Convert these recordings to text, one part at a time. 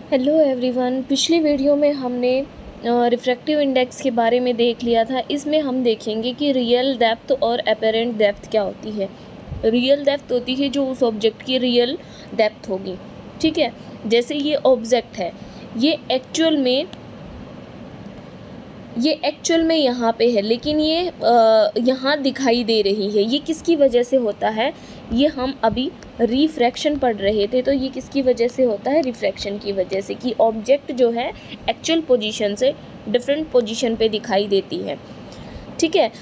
Hello everyone. पिछली video में हमने रिफ्रैक्टिव इंडेक्स के बारे में देख लिया था। इसमें हम देखेंगे कि रियल डेप्थ और अपेरेंट डेप्थ क्या होती है। रियल डेप्थ होती है जो उस ऑब्जेक्ट की रियल डेप्थ होगी, ठीक है। जैसे ये ऑब्जेक्ट है, ये एक्चुअल में यहाँ पे है, लेकिन ये यहाँ दिखाई दे रही है। ये किसकी वजह से होता है? ये हम अभी रिफ्रैक्शन पढ़ रहे थे, तो ये किसकी वजह से होता है? रिफ्रैक्शन की वजह से, कि ऑब्जेक्ट जो है एक्चुअल पोजीशन से डिफरेंट पोजीशन पे दिखाई देती है, ठीक है।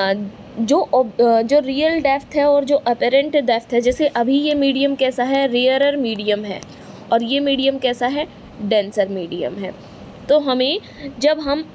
जो रियल डेप्थ है और जो अपेरेंट डेप्थ है, जैसे अभी ये मीडियम कैसा है? रेयरर मीडियम है, और ये मीडियम कैसा है? डेंसर मीडियम है। तो हमें जब हम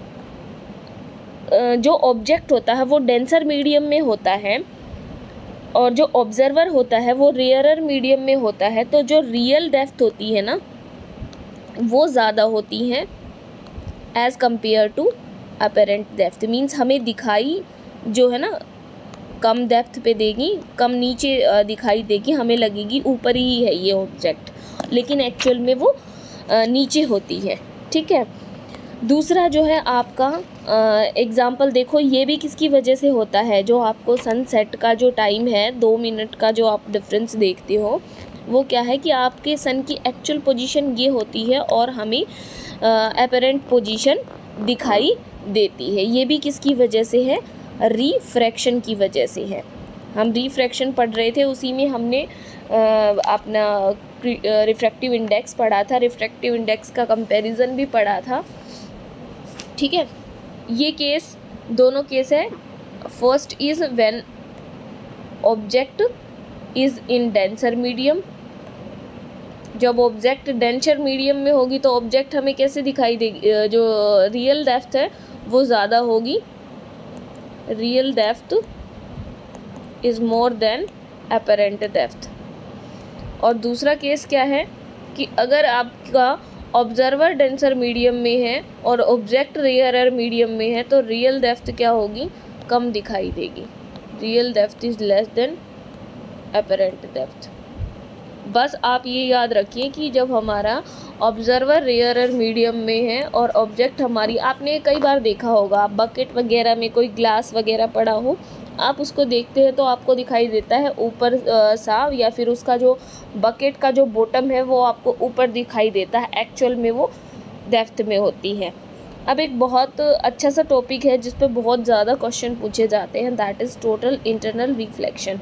जो ऑब्जेक्ट होता है वो डेंसर मीडियम में होता है और जो ऑब्जर्वर होता है वो रेयरर मीडियम में होता है, तो जो रियल डेप्थ होती है ना, वो ज़्यादा होती हैं as compared to apparent depth. Means हमें दिखाई जो है ना कम डेप्थ पे देगी, कम नीचे दिखाई देगी, हमें लगेगी ऊपर ही है ये ऑब्जेक्ट, लेकिन एक्चुअल में वो नीचे होती है, ठीक है। दूसरा जो है आपका एग्ज़ाम्पल देखो, ये भी किसकी वजह से होता है? जो आपको सनसेट का जो टाइम है 2 मिनट का जो आप डिफरेंस देखते हो, वो क्या है कि आपके सन की एक्चुअल पोजीशन ये होती है और हमें अपेरेंट पोजीशन दिखाई देती है। ये भी किसकी वजह से है? रिफ्रैक्शन की वजह से है। हम रिफ्रैक्शन पढ़ रहे थे, उसी में हमने अपना रिफ्रैक्टिव इंडेक्स पढ़ा था, रिफ्रैक्टिव इंडेक्स का कंपैरिजन भी पढ़ा था, ठीक है। ये केस, दोनों केस है। First is when object is in denser medium. जब ऑब्जेक्ट डेंसर मीडियम में होगी तो ऑब्जेक्ट हमें कैसे दिखाई देगी? जो रियल डेप्थ है वो ज़्यादा होगी, real depth is more than apparent depth. और दूसरा केस क्या है कि अगर आपका ऑब्जर्वर डेंसर मीडियम में है और ऑब्जेक्ट रेयरर मीडियम में है, तो रियल डेप्थ क्या होगी? कम दिखाई देगी। Real depth is less than apparent depth. बस आप ये याद रखिए कि जब हमारा ऑब्जर्वर रेयरर मीडियम में है और ऑब्जेक्ट हमारी, आपने कई बार देखा होगा, आप बकेट वगैरह में कोई ग्लास वगैरह पड़ा हो, आप उसको देखते हैं तो आपको दिखाई देता है ऊपर साफ, या फिर उसका जो बकेट का जो बॉटम है वो आपको ऊपर दिखाई देता है, एक्चुअल में वो डेप्थ में होती है। अब एक बहुत अच्छा सा टॉपिक है जिस पे बहुत ज़्यादा क्वेश्चन पूछे जाते हैं, that is total internal reflection.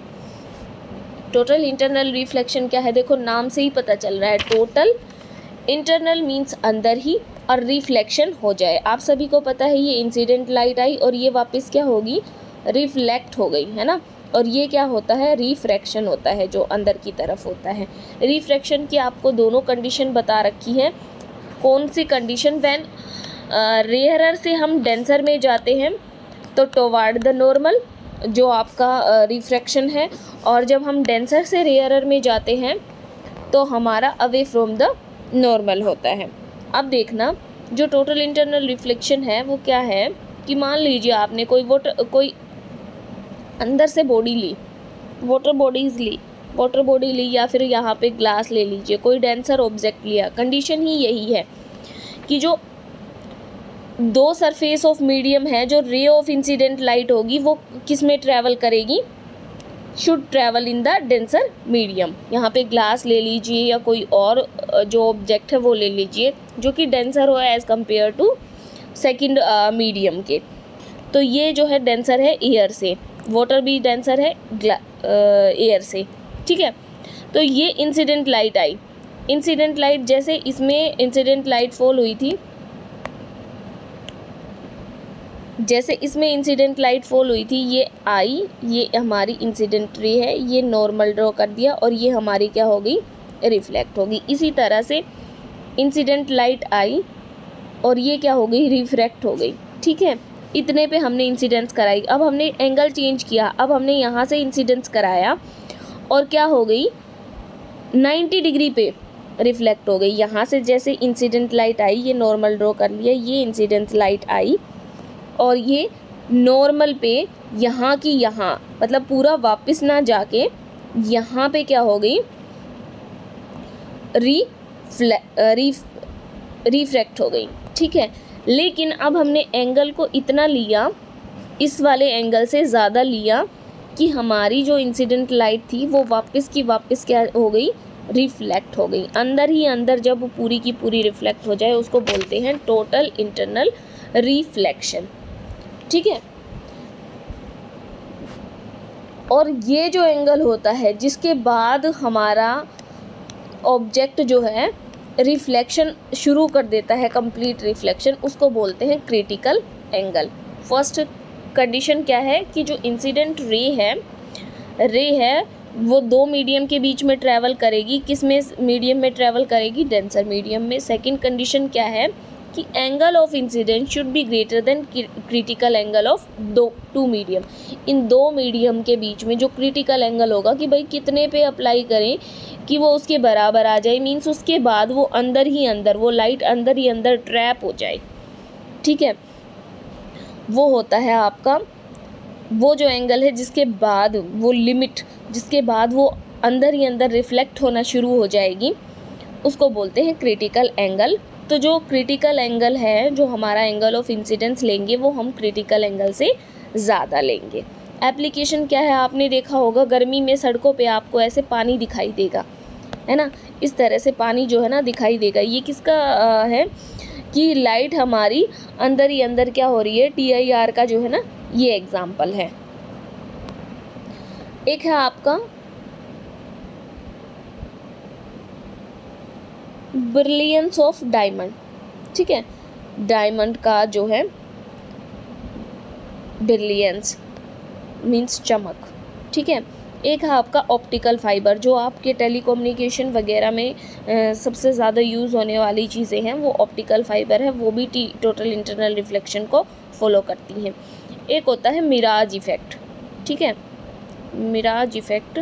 Total internal reflection क्या है? देखो नाम से ही पता चल रहा है, टोटल इंटरनल मीन्स अंदर ही, और रिफ्लेक्शन हो जाए। आप सभी को पता है ये इंसिडेंट लाइट आई और ये वापस क्या होगी? रिफ्लेक्ट हो गई, है ना। और ये क्या होता है? रिफ्रैक्शन होता है, जो अंदर की तरफ होता है। रिफ्रैक्शन की आपको दोनों कंडीशन बता रखी है। कौन सी कंडीशन? व्हेन रेयरर से हम डेंसर में जाते हैं तो टुवर्ड द नॉर्मल, जो आपका रिफ्रैक्शन है, और जब हम डेंसर से रेयरर में जाते हैं तो हमारा अवे फ्रॉम द नॉर्मल होता है। अब देखना, जो टोटल इंटरनल रिफ्लेक्शन है वो क्या है कि मान लीजिए आपने कोई अंदर से बॉडी ली, वाटर बॉडी ली, या फिर यहाँ पे ग्लास ले लीजिए, कोई डेंसर ऑब्जेक्ट लिया। कंडीशन ही यही है कि जो दो सरफेस ऑफ मीडियम है, जो रे ऑफ इंसिडेंट लाइट होगी वो किस में ट्रैवल करेगी? Should travel in the denser medium. यहाँ पे ग्लास ले लीजिए या कोई और जो ऑब्जेक्ट है वो ले लीजिए जो कि डेंसर हो as compared to second medium के। तो ये जो है डेंसर है एयर से, वाटर भी डेंसर है एयर से, ठीक है। तो ये इंसिडेंट लाइट आई, इंसिडेंट लाइट जैसे इसमें इंसिडेंट लाइट फॉल हुई थी, जैसे इसमें इंसिडेंट लाइट फॉल हुई थी, ये आई, ये हमारी इंसिडेंट रे है, ये नॉर्मल ड्रॉ कर दिया और ये हमारी क्या होगी? रिफ्लेक्ट होगी। इसी तरह से इंसिडेंट लाइट आई और ये क्या हो गई? रिफ्रैक्ट हो गई, ठीक है। इतने पे हमने इंसिडेंस कराई। अब हमने एंगल चेंज किया, अब हमने यहाँ से इंसिडेंस कराया और क्या हो गई? 90 डिग्री पे रिफ्लेक्ट हो गई। यहाँ से जैसे इंसिडेंट लाइट आई, ये नॉर्मल ड्रॉ कर लिया, ये इंसिडेंट लाइट आई और ये नॉर्मल पे यहाँ की यहाँ, मतलब पूरा वापस ना जाके यहाँ पे क्या हो गई? रिफ्रैक्ट हो गई, ठीक है। लेकिन अब हमने एंगल को इतना लिया, इस वाले एंगल से ज़्यादा लिया कि हमारी जो इंसिडेंट लाइट थी वो वापस की वापस क्या हो गई, रिफ्लेक्ट हो गई। अंदर ही अंदर जब पूरी की पूरी रिफ्लेक्ट हो जाए उसको बोलते हैं टोटल इंटरनल रिफ्लेक्शन, ठीक है। और ये जो एंगल होता है जिसके बाद हमारा ऑब्जेक्ट जो है रिफ्लेक्शन शुरू कर देता है, कंप्लीट रिफ्लेक्शन, उसको बोलते हैं क्रिटिकल एंगल। फर्स्ट कंडीशन क्या है कि जो इंसिडेंट रे है वो दो मीडियम के बीच में ट्रैवल करेगी। किस में मीडियम में ट्रैवल करेगी, डेंसर मीडियम में। सेकंड कंडीशन क्या है कि angle of incidence should be greater than critical angle of two medium. इन दो मीडियम के बीच में जो क्रिटिकल एंगल होगा कि भाई कितने पे अप्लाई करें कि वो उसके बराबर आ जाए, मीन्स उसके बाद वो अंदर ही अंदर, वो लाइट अंदर ही अंदर ट्रैप हो जाए, ठीक है। वो होता है आपका वो जो एंगल है जिसके बाद वो लिमिट, जिसके बाद वो अंदर ही अंदर रिफ्लेक्ट होना शुरू हो जाएगी, उसको बोलते हैं क्रिटिकल एंगल। तो जो क्रिटिकल एंगल है, जो हमारा एंगल ऑफ इंसिडेंस लेंगे, वो हम क्रिटिकल एंगल से ज़्यादा लेंगे। एप्लीकेशन क्या है, आपने देखा होगा गर्मी में सड़कों पे आपको ऐसे पानी दिखाई देगा, है ना, इस तरह से पानी जो है ना दिखाई देगा। ये किसका है कि लाइट हमारी अंदर ही अंदर क्या हो रही है, TIR का जो है ना, ये एग्जाम्पल है। एक है आपका ब्रिलियंस ऑफ डायमंड, ठीक है। डायमंड का जो है ब्रिलियंस मीन्स चमक, ठीक है। एक है आपका ऑप्टिकल फाइबर, जो आपके टेलीकम्युनिकेशन वगैरह में सबसे ज़्यादा यूज़ होने वाली चीज़ें हैं, वो ऑप्टिकल फाइबर है, वो भी टोटल इंटरनल रिफ्लेक्शन को फॉलो करती हैं। एक होता है मिराज इफ़ेक्ट, ठीक है, मिराज इफ़ेक्ट,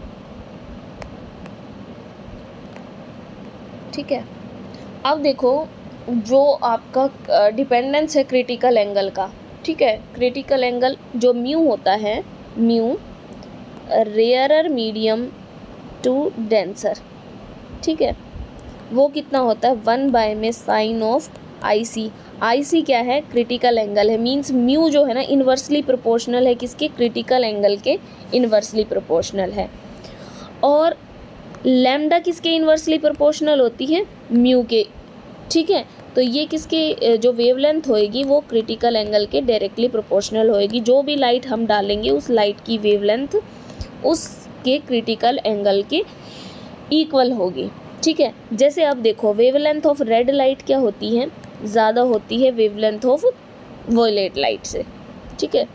ठीक है। अब देखो जो आपका डिपेंडेंस है क्रिटिकल एंगल का, ठीक है। क्रिटिकल एंगल जो म्यू होता है, mu rarer medium to denser, ठीक है, वो कितना होता है 1 में साइन ऑफ IC। IC क्या है, क्रिटिकल एंगल है, मींस म्यू जो है ना इन्वर्सली प्रोपोर्शनल है किसके, क्रिटिकल एंगल के इन्वर्सली प्रोपोर्शनल है। और लैम्डा किसके इन्वर्सली प्रोपोर्शनल होती है, म्यू के, ठीक है। तो ये किसके जो वेवलेंथ होएगी वो क्रिटिकल एंगल के डायरेक्टली प्रोपोर्शनल होएगी। जो भी लाइट हम डालेंगे उस लाइट की वेवलेंथ उसके क्रिटिकल एंगल के इक्वल होगी, ठीक है। जैसे अब देखो वेवलेंथ ऑफ रेड लाइट क्या होती है, ज़्यादा होती है वेवलेंथ ऑफ वॉयलेट लाइट से, ठीक है।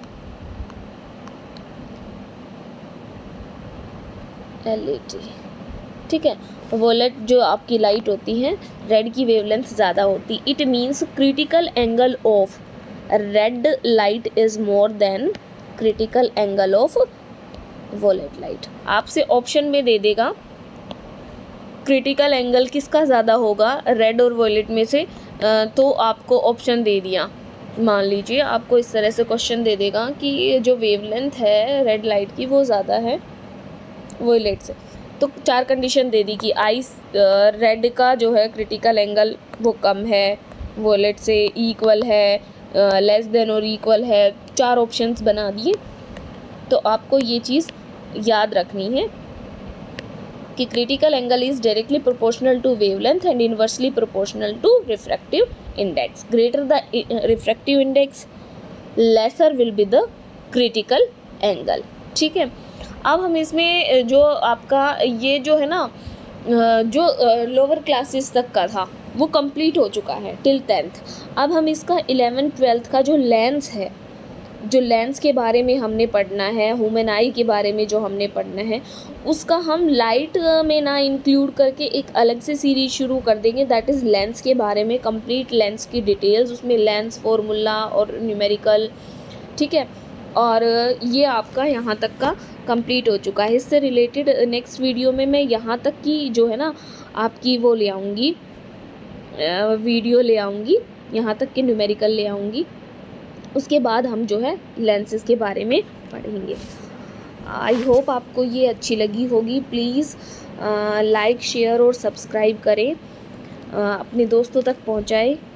LED, ठीक है। वॉयलेट जो आपकी लाइट होती है, रेड की वेवलेंथ ज़्यादा होती। It means critical angle of red light is more than critical angle of violet light. आपसे ऑप्शन में दे देगा क्रिटिकल एंगल किसका ज़्यादा होगा रेड और वॉयलेट में से, तो आपको ऑप्शन दे दिया। मान लीजिए आपको इस तरह से क्वेश्चन दे देगा कि जो वेवलेंथ है रेड लाइट की वो ज़्यादा है वॉयलेट से, तो 4 कंडीशन दे दी कि रेड का जो है क्रिटिकल एंगल वो कम है, वॉयलेट से इक्वल है, लेस देन और इक्वल है, 4 ऑप्शंस बना दिए। तो आपको ये चीज़ याद रखनी है कि critical angle is directly proportional to wavelength and inversely proportional to refractive index. Greater the refractive index lesser will be the critical angle, ठीक है। अब हम इसमें जो आपका ये जो है ना जो लोअर क्लासेस तक का था वो कंप्लीट हो चुका है टिल 10th। अब हम इसका 11th 12th का जो लेंस है, जो लेंस के बारे में हमने पढ़ना है, ह्यूमन आई के बारे में जो हमने पढ़ना है, उसका हम लाइट में ना इंक्लूड करके एक अलग से सीरीज शुरू कर देंगे, दैट इज़ लेंस के बारे में, कंप्लीट लेंस की डिटेल्स, उसमें लेंस फॉर्मूला और न्यूमेरिकल, ठीक है। और ये आपका यहाँ तक का कंप्लीट हो चुका है। इससे रिलेटेड नेक्स्ट वीडियो में मैं यहाँ तक की जो है ना आपकी वो ले आऊँगी, वीडियो ले आऊँगी, यहाँ तक के न्यूमेरिकल ले आऊँगी। उसके बाद हम जो है लेंसेज के बारे में पढ़ेंगे। आई होप आपको ये अच्छी लगी होगी। प्लीज़ लाइक शेयर और सब्सक्राइब करें अपने दोस्तों तक पहुंचाए।